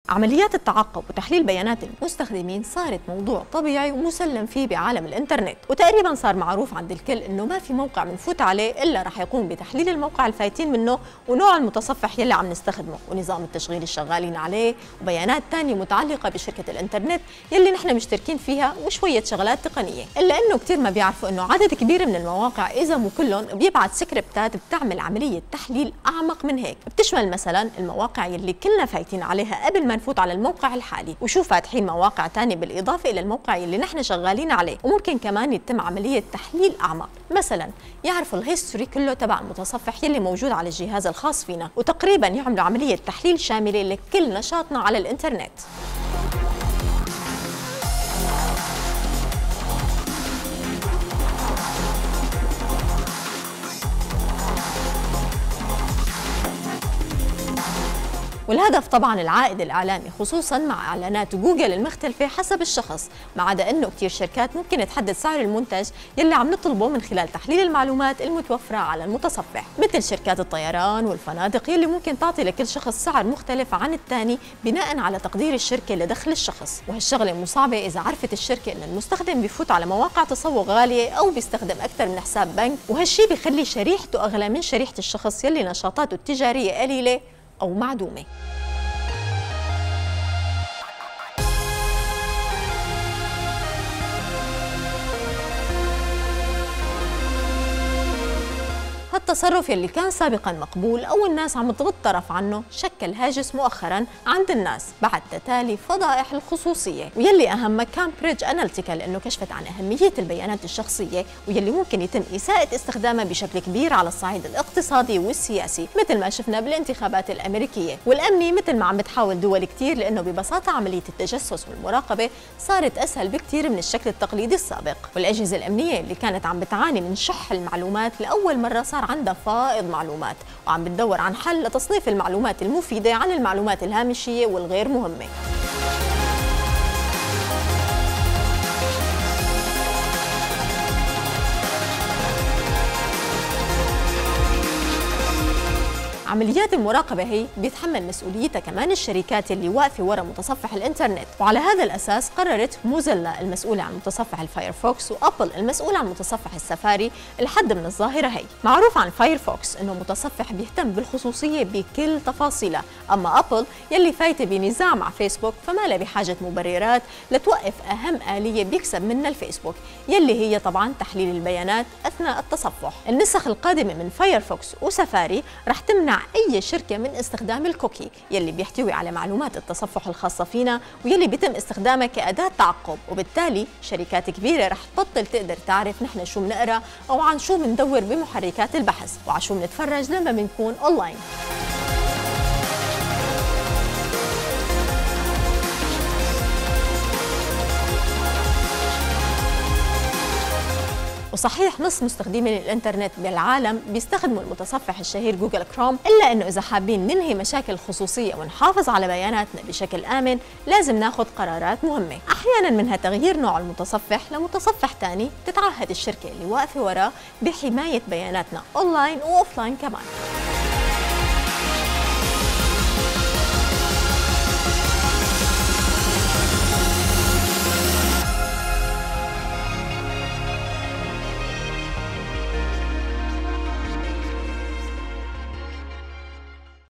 عمليات التعقب وتحليل بيانات المستخدمين صارت موضوع طبيعي ومسلم فيه بعالم الانترنت، وتقريبا صار معروف عند الكل انه ما في موقع بنفوت عليه الا رح يقوم بتحليل الموقع الفايتين منه ونوع المتصفح يلي عم نستخدمه ونظام التشغيل الشغالين عليه وبيانات ثانيه متعلقه بشركه الانترنت يلي نحن مشتركين فيها وشويه شغلات تقنيه. الا انه كثير ما بيعرفوا انه عدد كبير من المواقع اذا مو كلهم بيبعت سكريبتات بتعمل عمليه تحليل اعمق من هيك، بتشمل مثلا المواقع يلي كلنا فايتين عليها قبل ما نفوت على الموقع الحالي، وشو فاتحين مواقع ثانيه بالاضافه الى الموقع يلي نحن شغالين عليه، وممكن كمان يتم عمليه تحليل اعمق، مثلا يعرفوا الهيستوري كله تبع المتصفح يلي موجود على الجهاز الخاص فينا، وتقريبا يعملوا عمليه تحليل شامله لكل نشاطنا على الانترنت. والهدف طبعا العائد الاعلامي، خصوصا مع اعلانات جوجل المختلفه حسب الشخص، ما عدا انه كثير شركات ممكن تحدد سعر المنتج يلي عم نطلبه من خلال تحليل المعلومات المتوفره على المتصفح، مثل شركات الطيران والفنادق يلي ممكن تعطي لكل شخص سعر مختلف عن الثاني بناء على تقدير الشركه لدخل الشخص، وهالشغله مو صعبه اذا عرفت الشركه ان المستخدم بيفوت على مواقع تسوق غاليه او بيستخدم اكثر من حساب بنك، وهالشيء بيخلي شريحته اغلى من شريحه الشخص يلي نشاطاته التجاريه قليله أو معدومة. هالتصرف يلي كان سابقا مقبول أو الناس عم تغض طرف عنه شكل هاجس مؤخرا عند الناس بعد تتالي فضائح الخصوصية، ويلي أهمها كامبريدج أناليتيكا لأنه كشفت عن أهمية البيانات الشخصية ويلي ممكن يتم إساءة استخدامها بشكل كبير على الصعيد الاقتصادي والسياسي مثل ما شفنا بالانتخابات الأمريكية، والأمني مثل ما عم بتحاول دول كتير، لأنه ببساطة عملية التجسس والمراقبة صارت أسهل بكتير من الشكل التقليدي السابق، والأجهزة الأمنية اللي كانت عم بتعاني من شح المعلومات لأول مرة صار عندها فائض معلومات وعم بتدور عن حل لتصنيف المعلومات المفيدة عن المعلومات الهامشية والغير مهمة. عمليات المراقبة هي بيتحمل مسؤوليتها كمان الشركات اللي واقفة وراء متصفح الانترنت، وعلى هذا الأساس قررت موزيلا المسؤولة عن متصفح الفايرفوكس وأبل المسؤولة عن متصفح السفاري الحد من الظاهرة هي. معروف عن فايرفوكس إنه متصفح بيهتم بالخصوصية بكل تفاصيلها، أما أبل يلي فايتة بنزاع مع فيسبوك فما لها بحاجة مبررات لتوقف أهم آلية بيكسب منها الفيسبوك يلي هي طبعا تحليل البيانات أثناء التصفح. النسخ القادمة من فايرفوكس وسفاري رح تمنع أي شركة من استخدام الكوكي يلي بيحتوي على معلومات التصفح الخاصة فينا ويلي بيتم استخدامها كأداة تعقب، وبالتالي شركات كبيرة رح تبطل تقدر تعرف نحن شو بنقرأ أو عن شو بندور بمحركات البحث وعن شو بنتفرج لما بنكون أونلاين. وصحيح نص مستخدمي الانترنت بالعالم بيستخدموا المتصفح الشهير جوجل كروم، إلا إنه إذا حابين ننهي مشاكل الخصوصية ونحافظ على بياناتنا بشكل آمن لازم ناخذ قرارات مهمة، أحيانا منها تغيير نوع المتصفح لمتصفح ثاني تتعهد الشركة اللي واقفة وراه بحماية بياناتنا أونلاين وأوفلاين كمان.